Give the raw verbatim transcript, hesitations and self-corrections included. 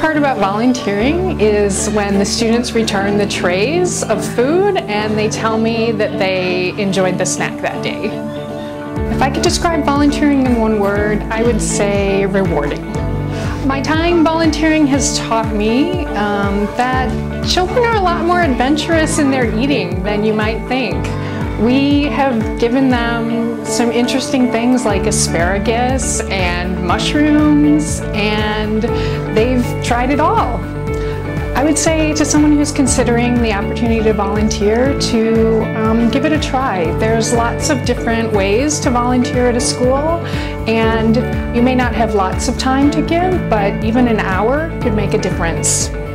part about volunteering is when the students return the trays of food and they tell me that they enjoyed the snack that day. If I could describe volunteering in one word, I would say rewarding. My time volunteering has taught me um, that children are a lot more adventurous in their eating than you might think. We have given them some interesting things like asparagus and mushrooms, and they've tried it all. I would say to someone who's considering the opportunity to volunteer to um, give it a try. There's lots of different ways to volunteer at a school, and you may not have lots of time to give, but even an hour could make a difference.